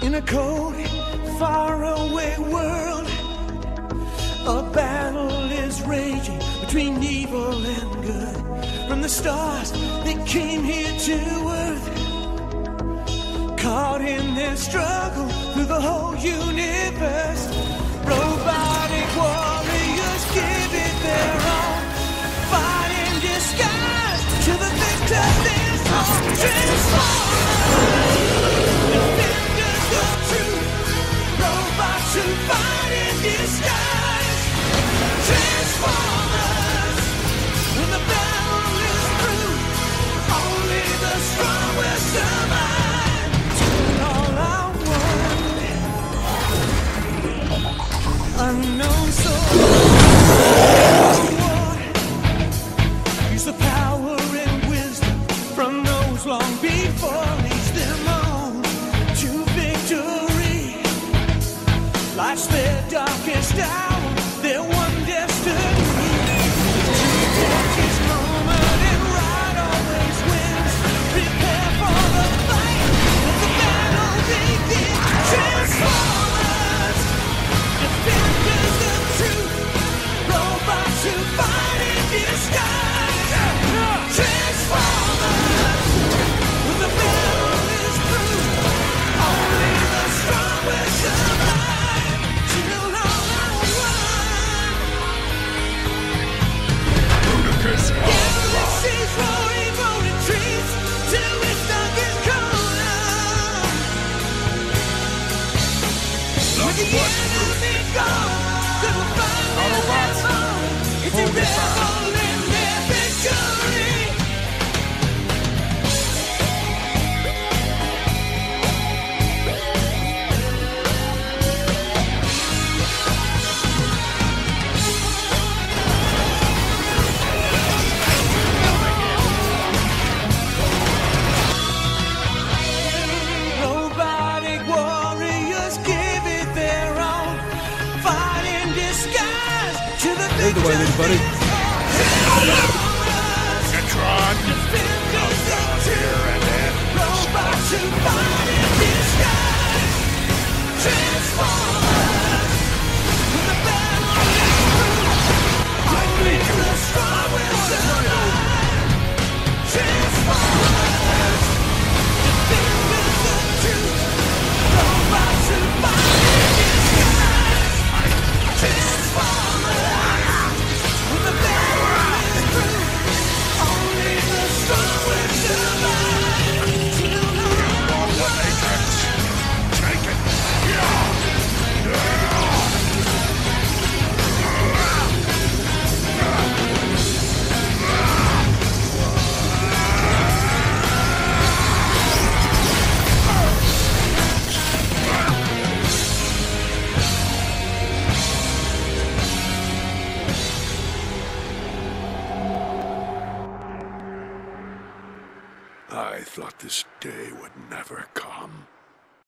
In a cold, faraway world, a battle is raging between evil and good. From the stars that came here to earth, caught in their struggle through the whole universe. Robotic warriors give it their all, fight in disguise to the victor there's hope. Defenders of truth, robots who fight in disguise. Transformers, when the battle is through, only the strong will survive. All I want, unknown soul. Use the power and wisdom from those long before. Leads them on to victory. Life's their darkest hour, their one destiny. To catch each moment and ride always wins. Prepare for the fight, let the battle begin. Transformers, defenders of truth, robots who fight in disguise. Transformers, when the battle is through, only the strong will survive. Till all I want. Galaxies roaring, rolling trees, till its darkest corner. With the enemy gone, good will find their home. It's a rebel in their victory. Robotic warriors give it their all, fight in disguise to the There's the way, little buddy. Megatron, defenders of truth, robots who fight in disguise. Transformers, when the battle is through, only the strong will survive. Transformers, defenders of truth, robots who fight in disguise. Transformers, when the battle is through, only the strong will survive. Till Take it. I thought this day would never come.